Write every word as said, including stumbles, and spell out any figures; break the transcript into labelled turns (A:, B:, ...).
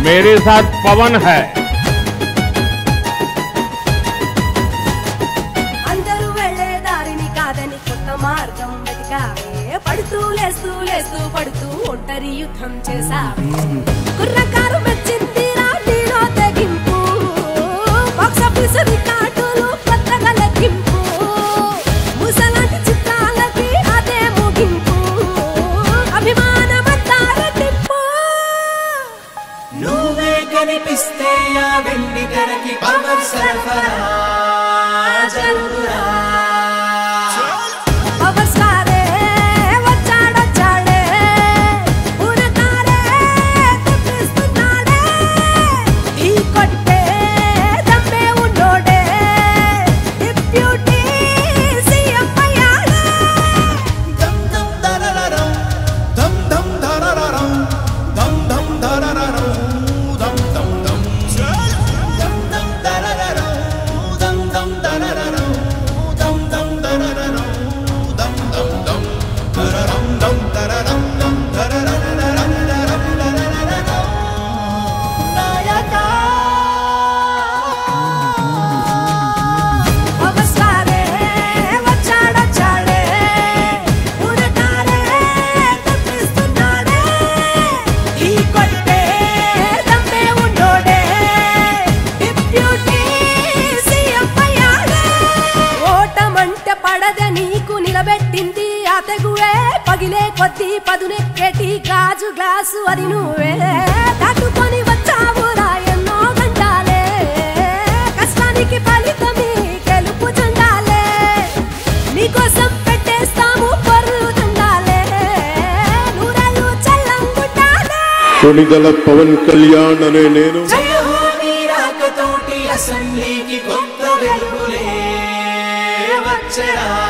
A: मेरे साथ पवन है।
B: अंदरू वेळे दारिनी काదని కొత్త మార్గం వెతికావే పడుతూ లేస్తూ లేస్తూ పడుతూ ఒంటరి యుద్ధం చేసావే కుర్రకారు మెచ్చింది రాటిలో తెగింపు బాక్స్ ఆఫీస్ రికార్డులు కొత్తగా లెక్కింపు ముసలాంటి చిత్రాలకి అదే ముగింపు అభిమానమంతా రెట్టింపు
C: నువ్వే కనిపిస్తే ఆ వెండి తెరకి పవర్ సరఫరా జరుగురా
B: పవర్ స్టారే వచ్చాడొచ్చాడే పూనకారే తెప్పిస్తున్నాడే ఈ కొట్టే దమ్మే ఉన్నోడే డిప్యూటీ సీఎం అయ్యాడే
C: దమ్ దమ్ దరరరం దమ్ దమ్ దరరరం దమ్ దమ్ దరరరం దమ్ దమ్ దమ్ దమ్ దమ్ దరరరం దమ్ దమ్ దరరరం దమ్ దమ్ దరరరం దమ్ దమ్ దమ్ దరరం దమ్ దరరం దమ్ దరరరం దరరరం నాయకా
B: పవర్ స్టారే వచ్చాడొచ్చాడే పూనకారే తెప్పిస్తున్నాడే ఈ కొట్టే దమ్మే ఉన్నోడే డిప్యూటీ సీఎం అయ్యాడే ఓటమంటే పడదే నీకు నిలబెట్టింది ఆ తెగువే పగిలే కొద్ది పదునెక్కేటి గాజు గ్లాసు అది నువ్వే దాటుకొని వచ్చావురా ఎన్నో గంటాలే కష్టానికి ఫలితమే గెలుపు చెందాలే నీకోసం పెట్టేస్తాము పరులు దండాలే నూరేళ్ళు చల్లంగుండాలే
D: కొణిదల పవన్ కళ్యాణ్ అనే నేను
C: జయ హో నీ రాకతోటి అసెంబ్లీకి కొత్త వెలుగులే వచ్చరా